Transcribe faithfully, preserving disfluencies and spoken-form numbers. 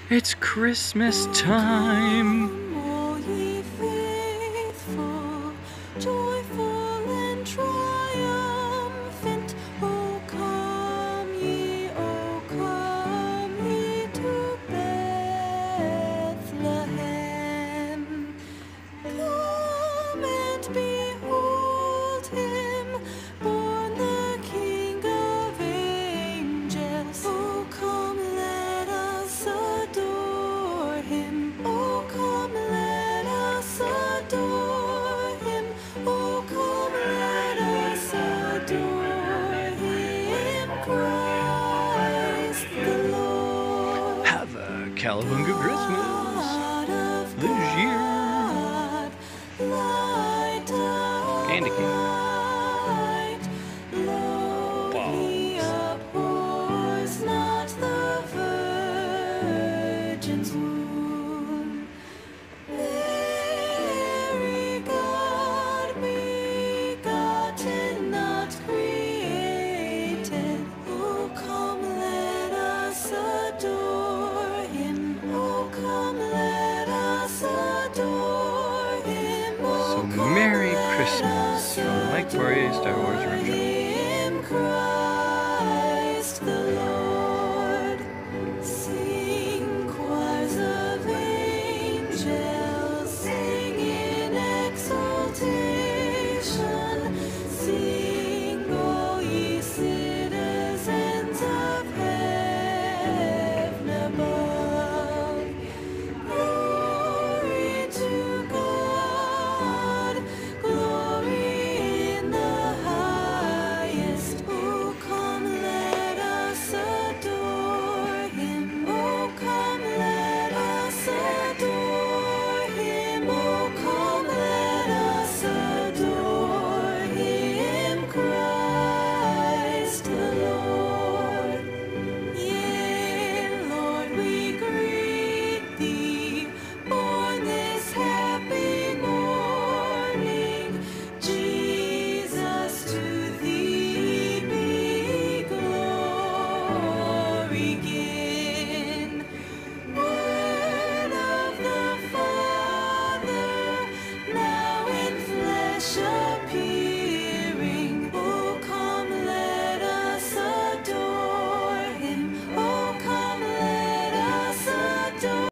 It's Christmas time. All ye faithful, joyful and triumphant, O come ye, O come ye to Bethlehem. Come and behold him, born the King of angels. Oh, come, let us adore him. Oh, come, let us adore him. Oh, come, let us adore him, Christ the Lord. Have a Calabunga Christmas this year. Candy cane. So Merry Christmas from Mike Poirier, Star Wars Rim Shop.